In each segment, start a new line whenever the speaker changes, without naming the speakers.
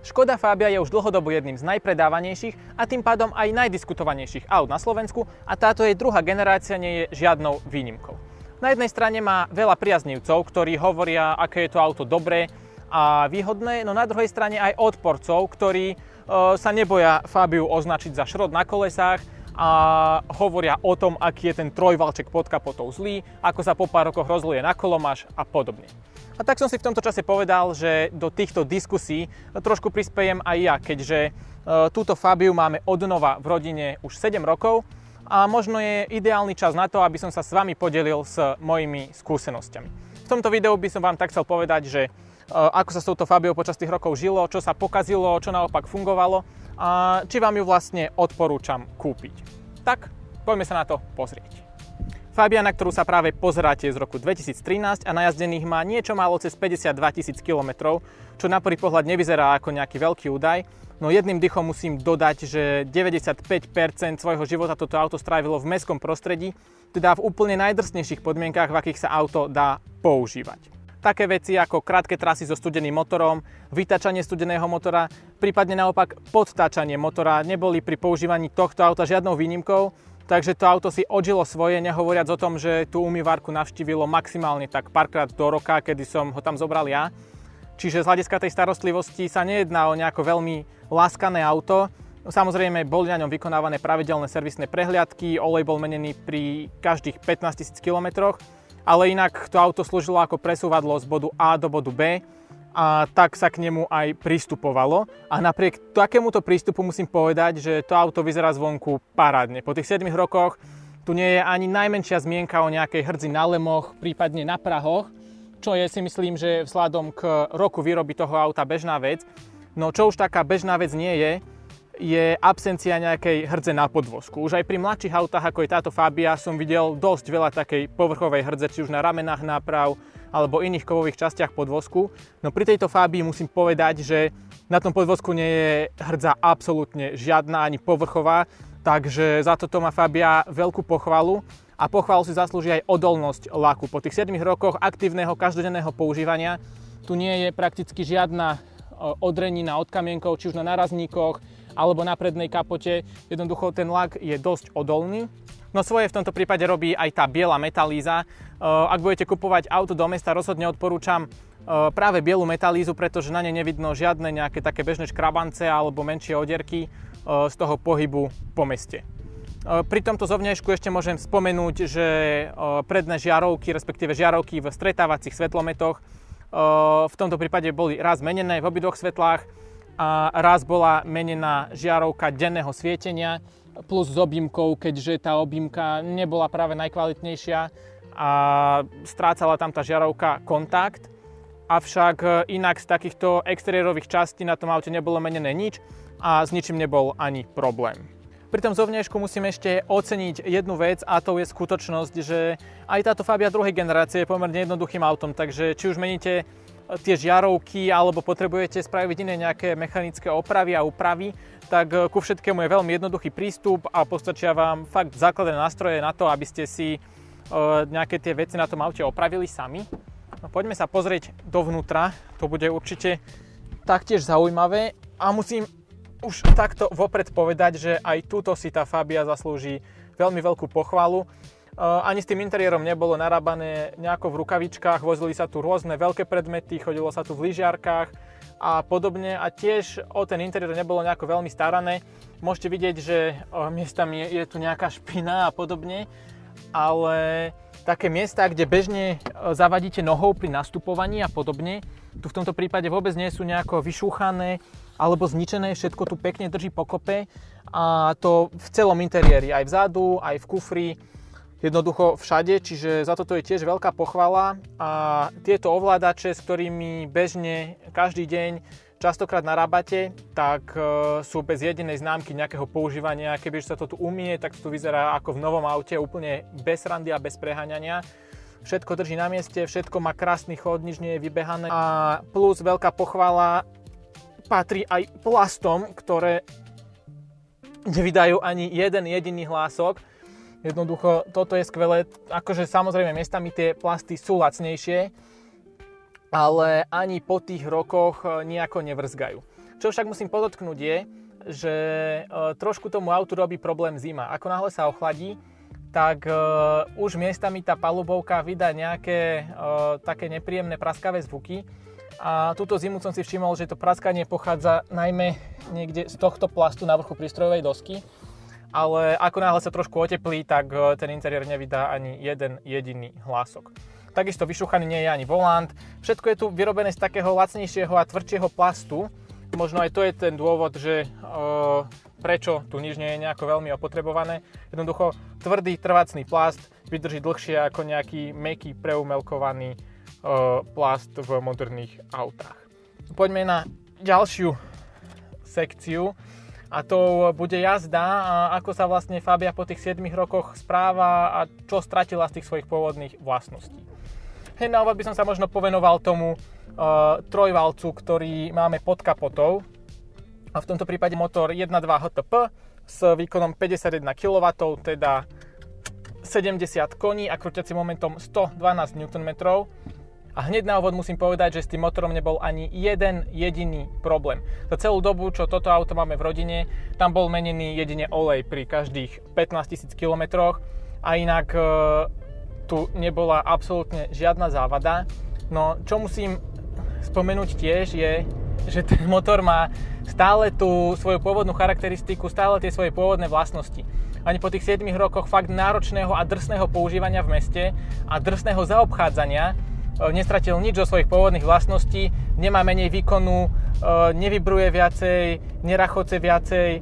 Škoda Fabia je už dlhodobo jedným z najpredávanejších a tým pádom aj najdiskutovanejších aut na Slovensku a táto jej druhá generácia nie je žiadnou výnimkou. Na jednej strane má veľa priaznivcov, ktorí hovoria, aké je to auto dobré a výhodné, no na druhej strane aj odporcov, ktorí sa neboja Fabiu označiť za šrot na kolesách a hovoria o tom, aký je ten trojvalček pod kapotou zlý, ako sa po pár rokoch rozluje na kolomáš a podobne. A tak som si v tomto čase povedal, že do týchto diskusí trošku prispejem aj ja, keďže túto Fabiu máme odnova v rodine už 7 rokov a možno je ideálny čas na to, aby som sa s vami podelil s mojimi skúsenosťami. V tomto videu by som vám tak chcel povedať, že ako sa s touto Fabiou počas tých rokov žilo, čo sa pokazilo, čo naopak fungovalo a či vám ju vlastne odporúčam kúpiť. Tak, poďme sa na to pozrieť. Fabia, na ktorú sa práve pozeráte, je z roku 2013 a najazdených má niečo málo cez 52 000 km, čo na prvý pohľad nevyzerá ako nejaký veľký údaj, no jedným dychom musím dodať, že 95% svojho života toto auto strávilo v mestskom prostredí, teda v úplne najdrsnejších podmienkach, v akých sa auto dá používať. Také veci ako krátke trasy so studeným motorom, vytáčanie studeného motora, prípadne naopak podtáčanie motora neboli pri používaní tohto auta žiadnou výnimkou, takže to auto si odžilo svoje, nehovoriac o tom, že tú umývarku navštívilo maximálne tak párkrát do roka, kedy som ho tam zobral ja. Čiže z hľadiska tej starostlivosti sa nejedná o nejako veľmi láskané auto. Samozrejme, boli na ňom vykonávané pravidelné servisné prehliadky, olej bol menený pri každých 15 000 km, ale inak to auto slúžilo ako presúvadlo z bodu A do bodu B a tak sa k nemu aj pristupovalo. A napriek takémuto prístupu musím povedať, že to auto vyzerá zvonku parádne. Po tých 7 rokoch tu nie je ani najmenšia zmienka o nejakej hrdzi na lemoch, prípadne na prahoch, čo je, si myslím, že vzhľadom k roku výroby toho auta bežná vec. No čo už taká bežná vec nie je absencia nejakej hrdze na podvozku. Už aj pri mladších autách, ako je táto Fabia, som videl dosť veľa takej povrchovej hrdze, či už na ramenách náprav, alebo iných kovových častiach podvozku. No pri tejto Fabii musím povedať, že na tom podvozku nie je hrdza absolútne žiadna, ani povrchová, takže za toto má Fabia veľkú pochvalu a pochvalu si zaslúži aj odolnosť laku. Po tých 7 rokoch aktívneho každodenného používania tu nie je prakticky žiadna odrenina od kamienkov, či už na nárazníkoch alebo na prednej kapote. Jednoducho ten lak je dosť odolný. No svoje v tomto prípade robí aj tá biela metalíza. Ak budete kupovať auto do mesta, rozhodne odporúčam práve bielu metalízu, pretože na nej nevidno žiadne nejaké také bežné škrabance alebo menšie odierky z toho pohybu po meste. Pri tomto zovňajšku ešte môžem spomenúť, že predné žiarovky, respektíve žiarovky v stretávacích svetlometoch v tomto prípade boli raz menené v obidvoch svetlách a raz bola menená žiarovka denného svietenia plus s objímkou, keďže tá objímka nebola práve najkvalitnejšia a strácala tam tá žiarovka kontakt. Avšak inak z takýchto exteriérových častí na tom aute nebolo menené nič a s ničím nebol ani problém. Pri tom zovňajšku musím ešte oceniť jednu vec a to je skutočnosť, že aj táto Fabia druhej generácie je pomerne jednoduchým autom, takže či už meníte tie žiarovky alebo potrebujete spraviť iné nejaké mechanické opravy a úpravy, tak ku všetkému je veľmi jednoduchý prístup a postačia vám fakt základné nástroje na to, aby ste si nejaké tie veci na tom aute opravili sami. No, poďme sa pozrieť dovnútra, to bude určite taktiež zaujímavé a musím už takto vopred povedať, že aj túto si tá Fabia zaslúži veľmi veľkú pochvalu. Ani s tým interiérom nebolo narábané nejako v rukavičkách, vozili sa tu rôzne veľké predmety, chodilo sa tu v lyžiarkách a podobne a tiež o ten interiér nebolo nejako veľmi starané. Môžete vidieť, že miestami je tu nejaká špina a podobne, ale také miesta, kde bežne zavadíte nohou pri nastupovaní a podobne, tu v tomto prípade vôbec nie sú nejako vyšúchané alebo zničené, všetko tu pekne drží pokope a to v celom interiéri, aj vzadu, aj v kufri, jednoducho všade, čiže za toto je tiež veľká pochvala a tieto ovládače, s ktorými bežne každý deň častokrát narábate, tak sú bez jedinej známky nejakého používania. Keby sa to tu umie, tak to tu vyzerá ako v novom aute, úplne bez randy a bez preháňania. Všetko drží na mieste, všetko má krásny chod, nič nie je vybehané a plus veľká pochvala patrí aj plastom, ktoré nevydajú ani jeden jediný hlások. Jednoducho, toto je skvelé. Akože samozrejme, miestami tie plasty sú lacnejšie, ale ani po tých rokoch nejako nevrzgajú. Čo však musím podotknúť je, že trošku tomu autu robí problém zima. Ako náhle sa ochladí, tak už miestami tá palubovka vydá nejaké také nepríjemné praskavé zvuky. A túto zimu som si všimol, že to praskanie pochádza najmä niekde z tohto plastu na vrchu prístrojovej dosky. Ale ako náhle sa trošku oteplí, tak ten interiér nevydá ani jeden jediný hlások. Takisto vyšúchaný nie je ani volant. Všetko je tu vyrobené z takého lacnejšieho a tvrdšieho plastu. Možno aj to je ten dôvod, že prečo tu nič nie je nejako veľmi opotrebované. Jednoducho tvrdý trvácný plast vydrží dlhšie ako nejaký mäkký preumelkovaný plast v moderných autách. Poďme na ďalšiu sekciu a to bude jazda a ako sa vlastne Fabia po tých 7 rokoch správa a čo stratila z tých svojich pôvodných vlastností. Hneď na úvod by som sa možno povenoval tomu trojvalcu, ktorý máme pod kapotou. A v tomto prípade motor 1.2 HTP s výkonom 51 kW, teda 70 koní a krúťacím momentom 112 Nm. A hneď na úvod musím povedať, že s tým motorom nebol ani jeden jediný problém. Za celú dobu, čo toto auto máme v rodine, tam bol menený jedine olej pri každých 15 000 km a inak tu nebola absolútne žiadna závada. No, čo musím spomenúť tiež je, že ten motor má stále tú svoju pôvodnú charakteristiku, stále tie svoje pôvodné vlastnosti. Ani po tých 7 rokoch fakt náročného a drsného používania v meste a drsného zaobchádzania nestratil nič zo svojich pôvodných vlastností, nemá menej výkonu, nevybruje viacej, nerachoce viacej,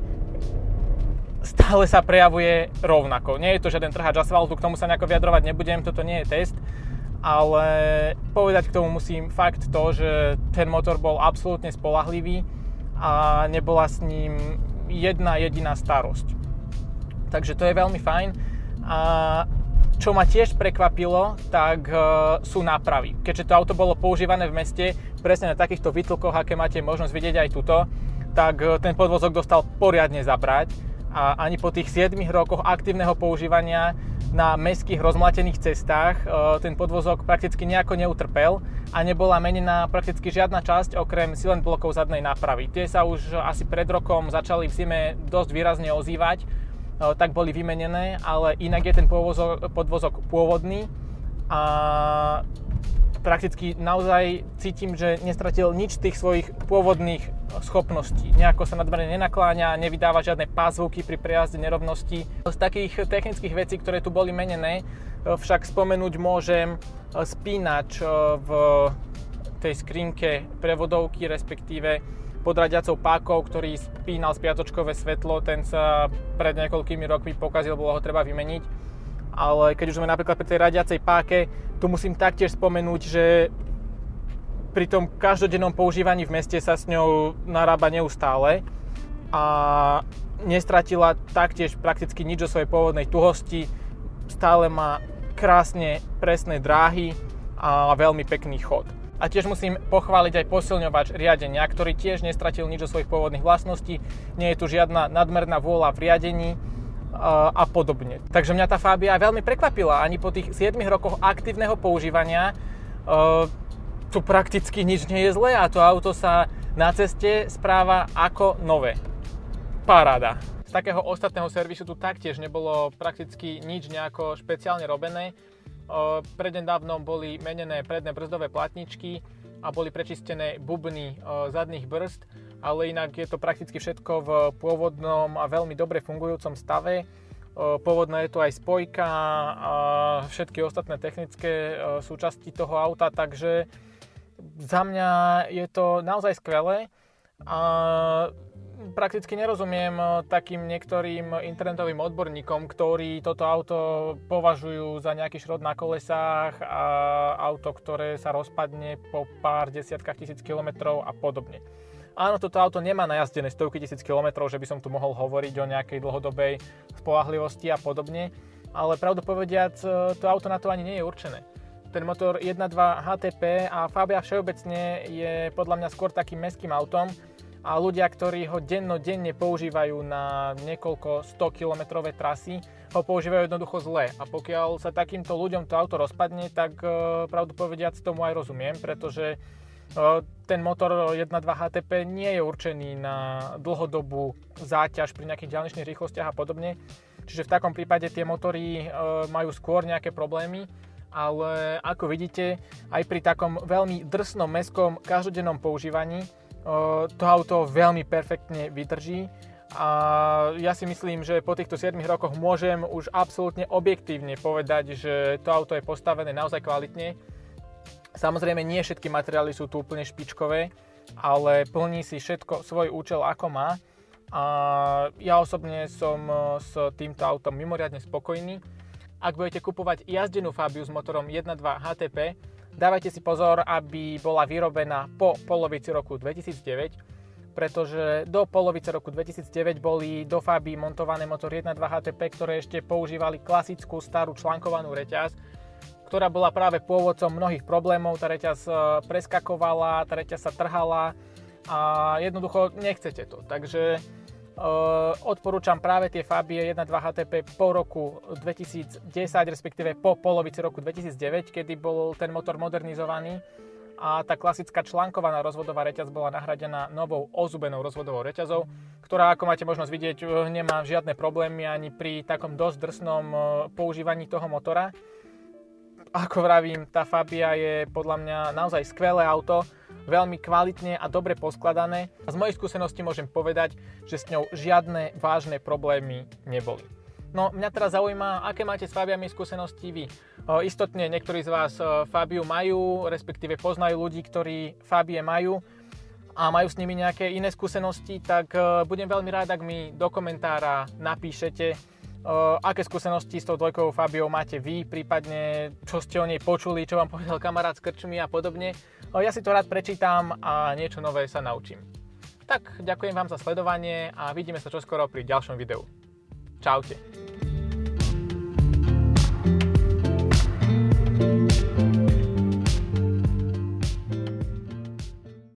stále sa prejavuje rovnako. Nie je to žiaden trhač asfaltu, k tomu sa nejako vyjadrovať nebudem, toto nie je test. Ale povedať k tomu musím fakt to, že ten motor bol absolútne spoľahlivý a nebola s ním jedna jediná starosť. Takže to je veľmi fajn. A čo ma tiež prekvapilo, tak sú nápravy. Keďže to auto bolo používané v meste presne na takýchto výtlkoch, aké máte možnosť vidieť aj tuto, tak ten podvozok dostal poriadne zabrať a ani po tých 7 rokoch aktívneho používania na mestských rozmlatených cestách ten podvozok prakticky nejako neutrpel a nebola menená prakticky žiadna časť okrem silent blokov zadnej nápravy. Tie sa už asi pred rokom začali v zime dosť výrazne ozývať, tak boli vymenené, ale inak je ten podvozok pôvodný a prakticky naozaj cítim, že nestratil nič z tých svojich pôvodných schopností. Nejako sa nadmerne nenakláňa, nevydáva žiadne pázvuky pri prejazde nerovnosti. Z takých technických vecí, ktoré tu boli menené, však spomenúť môžem spínač v tej skrinke prevodovky, respektíve podradiacou pákou, ktorý spínal spiatočkové svetlo, ten sa pred niekoľkými rokmi pokazil, bolo ho treba vymeniť. Ale keď už sme napríklad pri tej radiacej páke, tu musím taktiež spomenúť, že pri tom každodennom používaní v meste sa s ňou narába neustále a nestratila taktiež prakticky nič zo svojej pôvodnej tuhosti. Stále má krásne presné dráhy a veľmi pekný chod. A tiež musím pochváliť aj posilňovač riadenia, ktorý tiež nestratil nič zo svojich pôvodných vlastností. Nie je tu žiadna nadmerná vôľa v riadení a podobne. Takže mňa tá Fabia veľmi prekvapila. Ani po tých 7 rokoch aktívneho používania tu prakticky nič nie je zlé a to auto sa na ceste správa ako nové. Paráda. Z takého ostatného servisu tu taktiež nebolo prakticky nič nejako špeciálne robené. Prednedávnom boli menené predné brzdové platničky a boli prečistené bubny zadných brzd, ale inak je to prakticky všetko v pôvodnom a veľmi dobre fungujúcom stave. Pôvodná je tu aj spojka a všetky ostatné technické súčasti toho auta, takže za mňa je to naozaj skvelé. A prakticky nerozumiem takým niektorým internetovým odborníkom, ktorí toto auto považujú za nejaký šrot na kolesách a auto, ktoré sa rozpadne po pár desiatkách tisíc kilometrov a podobne. Áno, toto auto nemá najazdené stovky tisíc kilometrov, že by som tu mohol hovoriť o nejakej dlhodobej spoľahlivosti a podobne, ale pravdu povediac, to auto na to ani nie je určené. Ten motor 1.2 HTP a Fabia všeobecne je podľa mňa skôr takým mestským autom a ľudia, ktorí ho dennodenne používajú na niekoľko 100-kilometrové trasy, ho používajú jednoducho zle. A pokiaľ sa takýmto ľuďom to auto rozpadne, tak pravdu povediac tomu aj rozumiem, pretože Ten motor 1.2 HTP nie je určený na dlhodobú záťaž pri nejakých diaľničných rýchlostiach a podobne. Čiže v takom prípade tie motory majú skôr nejaké problémy, ale ako vidíte, aj pri takom veľmi drsnom mestskom každodennom používaní to auto veľmi perfektne vydrží. A ja si myslím, že po týchto 7 rokoch môžem už absolútne objektívne povedať, že to auto je postavené naozaj kvalitne. Samozrejme, nie všetky materiály sú tu úplne špičkové, ale plní si všetko svoj účel, ako má. A ja osobne som s týmto autom mimoriadne spokojný. Ak budete kupovať jazdenú Fabiu s motorom 1.2 HTP, dávajte si pozor, aby bola vyrobená po polovici roku 2009, pretože do polovice roku 2009 boli do Fabii montované motory 1.2 HTP, ktoré ešte používali klasickú starú člankovanú reťaz, ktorá bola práve pôvodcom mnohých problémov. Tá reťaz preskakovala, tá reťaz sa trhala a jednoducho nechcete to. Takže odporúčam práve tie Fabie 1.2 HTP po roku 2010, respektíve po polovici roku 2009, kedy bol ten motor modernizovaný a tá klasická člankovaná rozvodová reťaz bola nahradená novou ozubenou rozvodovou reťazou, ktorá, ako máte možnosť vidieť, nemá žiadne problémy ani pri takom dosť drsnom používaní toho motora. Ako vravím, tá Fabia je podľa mňa naozaj skvelé auto, veľmi kvalitne a dobre poskladané. Z mojej skúsenosti môžem povedať, že s ňou žiadne vážne problémy neboli. No, mňa teraz zaujíma, aké máte s Fabiami skúsenosti vy. Istotne niektorí z vás Fabiu majú, respektíve poznajú ľudí, ktorí Fabie majú a majú s nimi nejaké iné skúsenosti, tak budem veľmi rád, ak mi do komentára napíšete, aké skúsenosti s tou dvojkovou Fabiou máte vy, prípadne čo ste o nej počuli, čo vám povedal kamarát s krčmi a podobne. Ja si to rád prečítam a niečo nové sa naučím. Tak, ďakujem vám za sledovanie a vidíme sa čoskoro pri ďalšom videu. Čaute.